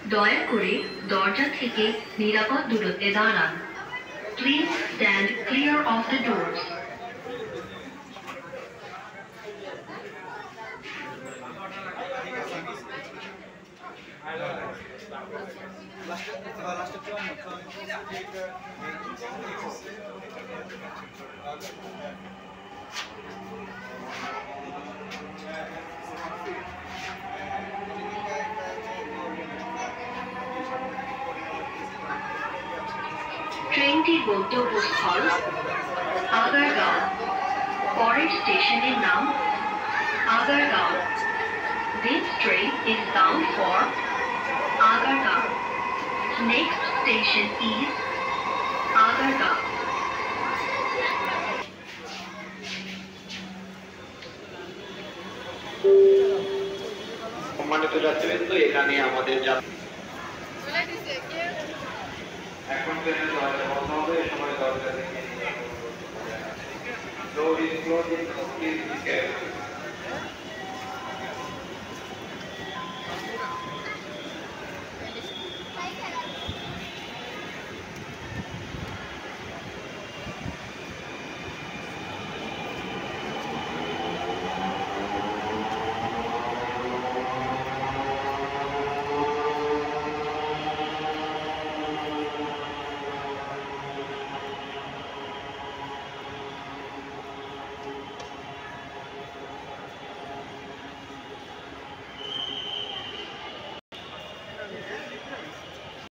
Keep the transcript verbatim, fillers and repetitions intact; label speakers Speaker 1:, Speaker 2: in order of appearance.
Speaker 1: দয়া করে দরজা থেকে নিরাপদ দূরত্বে দাঁড়ান। Please stand clear of the doors. ট্রেনটির গন্তব্যস্থল আগারগাঁও। পরের স্টেশনের নাম Agargaon. This train is bound for Agargaon. Next station is Agargaon.
Speaker 2: সম্মানিত যাত্রীবৃন্দ, এখানে আমাদের এখন ট্রেনের দরজা বন্ধ হবে। সময় দরজা থেকে